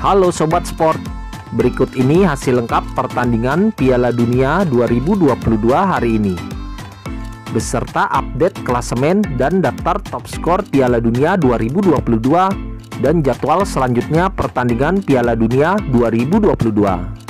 Halo Sobat Sport, berikut ini hasil lengkap pertandingan Piala Dunia 2022 hari ini, beserta update klasemen dan daftar top skor Piala Dunia 2022 dan jadwal selanjutnya pertandingan Piala Dunia 2022.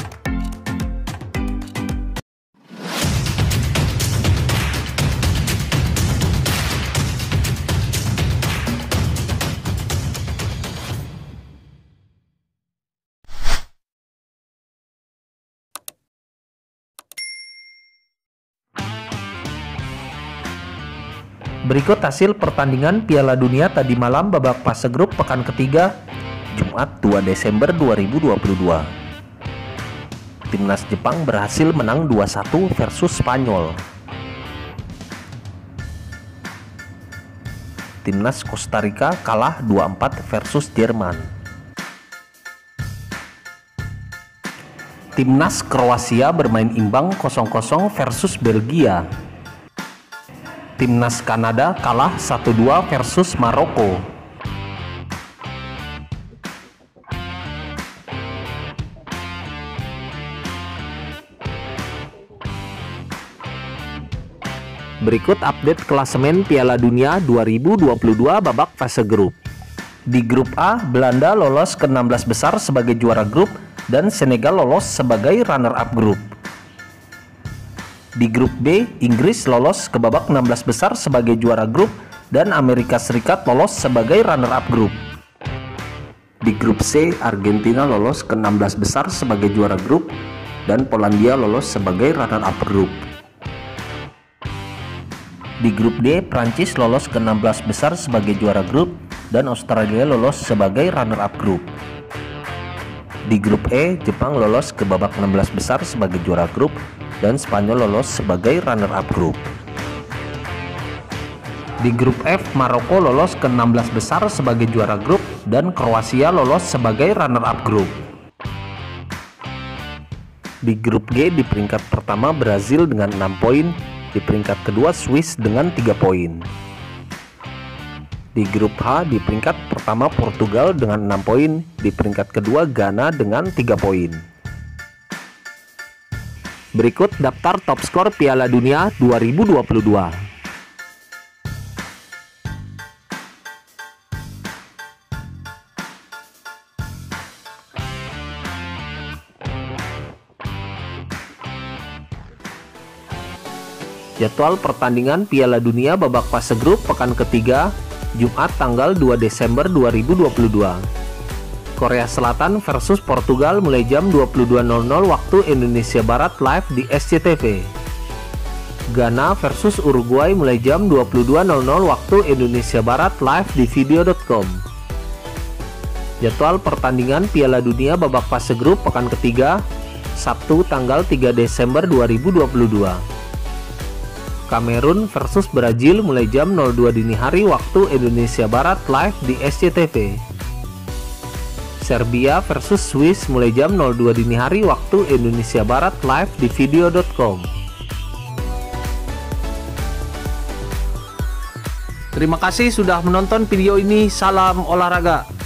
Berikut hasil pertandingan Piala Dunia tadi malam babak fase grup pekan ketiga, Jumat 2 Desember 2022. Timnas Jepang berhasil menang 2-1 versus Spanyol. Timnas Costa Rica kalah 2-4 versus Jerman. Timnas Kroasia bermain imbang 0-0 versus Belgia. Timnas Kanada kalah 1-2 versus Maroko. Berikut update klasemen Piala Dunia 2022 babak fase grup. Di grup A, Belanda lolos ke 16 besar sebagai juara grup dan Senegal lolos sebagai runner-up grup. Di grup B, Inggris lolos ke babak 16 besar sebagai juara grup dan Amerika Serikat lolos sebagai runner-up grup. Di grup C, Argentina lolos ke 16 besar sebagai juara grup dan Polandia lolos sebagai runner-up grup. Di grup D, Prancis lolos ke 16 besar sebagai juara grup dan Australia lolos sebagai runner-up grup. Di grup E, Jepang lolos ke babak 16 besar sebagai juara grup dan Spanyol lolos sebagai runner-up grup. Di grup F, Maroko lolos ke 16 besar sebagai juara grup dan Kroasia lolos sebagai runner-up grup. Di grup G, di peringkat pertama Brazil dengan 6 poin, di peringkat kedua Swiss dengan 3 poin. Di grup H, di peringkat pertama Portugal dengan 6 poin, di peringkat kedua Ghana dengan 3 poin. Berikut daftar top skor Piala Dunia 2022. Jadwal pertandingan Piala Dunia babak fase grup pekan ketiga, Jumat tanggal 2 Desember 2022. Korea Selatan versus Portugal mulai jam 22.00 waktu Indonesia Barat live di SCTV. Ghana versus Uruguay mulai jam 22.00 waktu Indonesia Barat live di video.com. Jadwal pertandingan Piala Dunia babak fase grup pekan ketiga, Sabtu tanggal 3 Desember 2022. Kamerun versus Brazil mulai jam 02 dini hari waktu Indonesia Barat live di SCTV. Serbia versus Swiss mulai jam 02 dini hari waktu Indonesia Barat live di video.com. Terima kasih sudah menonton video ini. Salam olahraga.